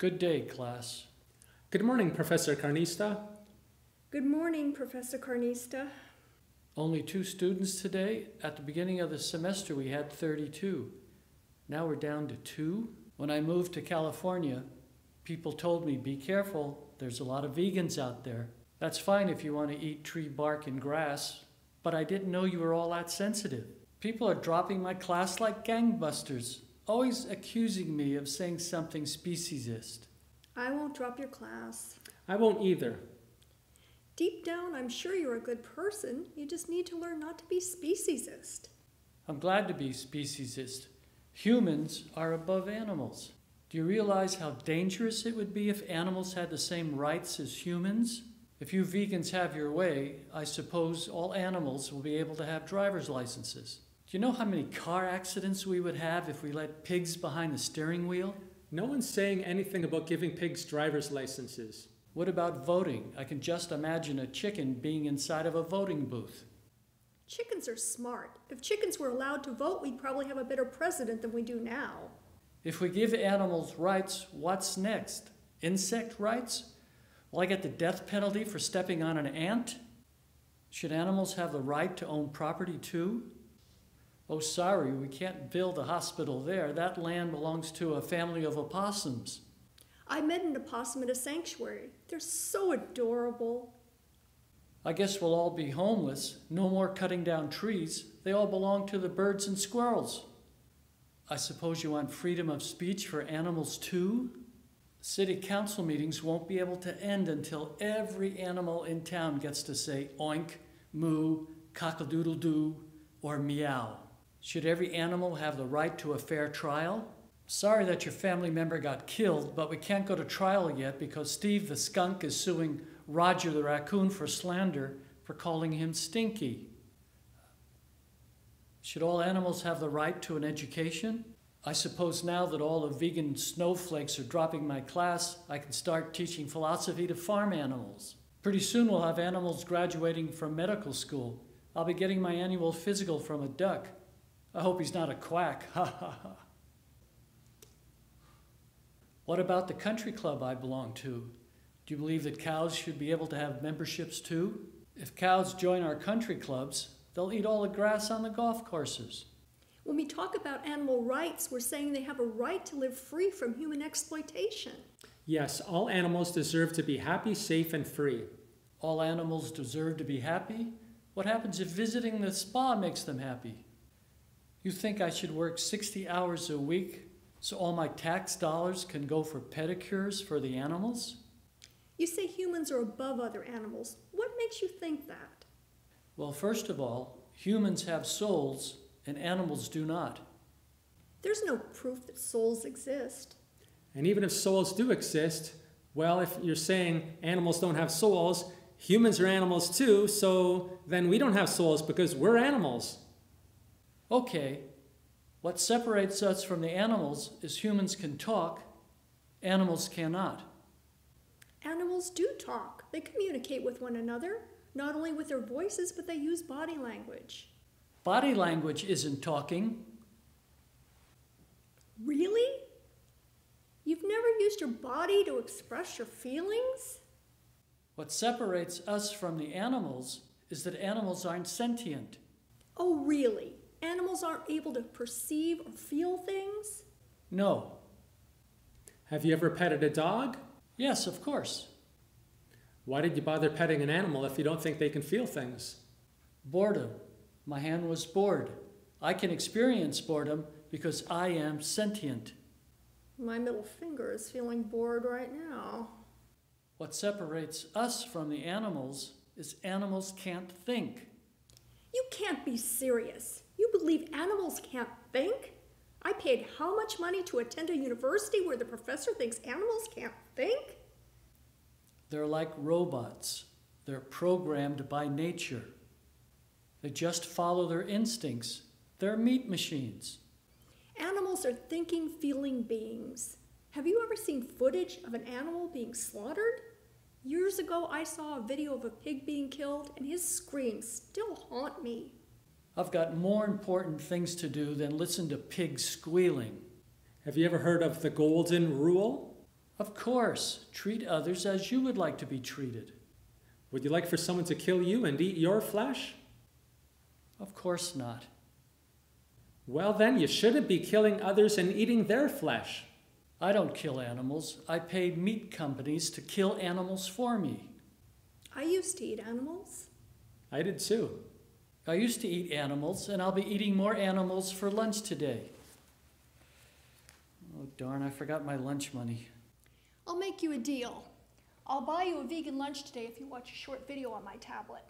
Good day, class. Good morning, Professor Carnista. Good morning, Professor Carnista. Only 2 students today? At the beginning of the semester we had 32. Now we're down to 2? When I moved to California, people told me, be careful, there's a lot of vegans out there. That's fine if you want to eat tree bark and grass, but I didn't know you were all that sensitive. People are dropping my class like gangbusters, always accusing me of saying something speciesist. I won't drop your class. I won't either. Deep down, I'm sure you're a good person. You just need to learn not to be speciesist. I'm glad to be speciesist. Humans are above animals. Do you realize how dangerous it would be if animals had the same rights as humans? If you vegans have your way, I suppose all animals will be able to have driver's licenses. Do you know how many car accidents we would have if we let pigs behind the steering wheel? No one's saying anything about giving pigs driver's licenses. What about voting? I can just imagine a chicken being inside of a voting booth. Chickens are smart. If chickens were allowed to vote, we'd probably have a better president than we do now. If we give animals rights, what's next? Insect rights? Will I get the death penalty for stepping on an ant? Should animals have the right to own property too? Oh, sorry, we can't build a hospital there. That land belongs to a family of opossums. I met an opossum at a sanctuary. They're so adorable. I guess we'll all be homeless. No more cutting down trees. They all belong to the birds and squirrels. I suppose you want freedom of speech for animals too? City council meetings won't be able to end until every animal in town gets to say oink, moo, cock-a-doodle-doo, or meow. Should every animal have the right to a fair trial? Sorry that your family member got killed, but we can't go to trial yet because Steve the skunk is suing Roger the raccoon for slander for calling him stinky. Should all animals have the right to an education? I suppose now that all the vegan snowflakes are dropping my class, I can start teaching philosophy to farm animals. Pretty soon we'll have animals graduating from medical school. I'll be getting my annual physical from a duck. I hope he's not a quack. Ha ha ha. What about the country club I belong to? Do you believe that cows should be able to have memberships too? If cows join our country clubs, they'll eat all the grass on the golf courses. When we talk about animal rights, we're saying they have a right to live free from human exploitation. Yes, all animals deserve to be happy, safe, and free. All animals deserve to be happy? What happens if visiting the spa makes them happy? You think I should work 60 hours a week so all my tax dollars can go for pedicures for the animals? You say humans are above other animals. What makes you think that? Well, first of all, humans have souls and animals do not. There's no proof that souls exist. And even if souls do exist, well, if you're saying animals don't have souls, humans are animals too, so then we don't have souls because we're animals. Okay, what separates us from the animals is humans can talk, animals cannot. Animals do talk. They communicate with one another, not only with their voices, but they use body language. Body language isn't talking. Really? You've never used your body to express your feelings? What separates us from the animals is that animals aren't sentient. Oh, really? Animals aren't able to perceive or feel things? No. Have you ever petted a dog? Yes, of course. Why did you bother petting an animal if you don't think they can feel things? Boredom. My hand was bored. I can experience boredom because I am sentient. My middle finger is feeling bored right now. What separates us from the animals is animals can't think. You can't be serious. You believe animals can't think? I paid how much money to attend a university where the professor thinks animals can't think? They're like robots. They're programmed by nature. They just follow their instincts. They're meat machines. Animals are thinking, feeling beings. Have you ever seen footage of an animal being slaughtered? Years ago, I saw a video of a pig being killed, and his screams still haunt me. I've got more important things to do than listen to pigs squealing. Have you ever heard of the golden rule? Of course, treat others as you would like to be treated. Would you like for someone to kill you and eat your flesh? Of course not. Well then, you shouldn't be killing others and eating their flesh. I don't kill animals. I paid meat companies to kill animals for me. I used to eat animals. I did too. I used to eat animals, and I'll be eating more animals for lunch today. Oh, darn, I forgot my lunch money. I'll make you a deal. I'll buy you a vegan lunch today if you watch a short video on my tablet.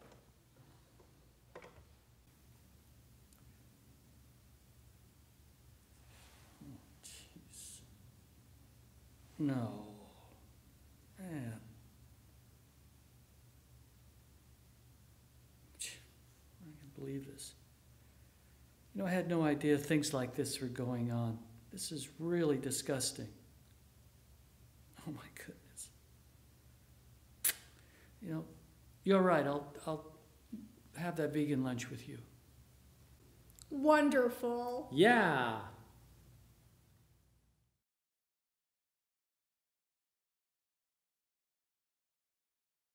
Jeez. No. Man. I can't believe this. You know, I had no idea things like this were going on. This is really disgusting. Oh my goodness. You know, you're right. I'll have that vegan lunch with you. Wonderful. Yeah.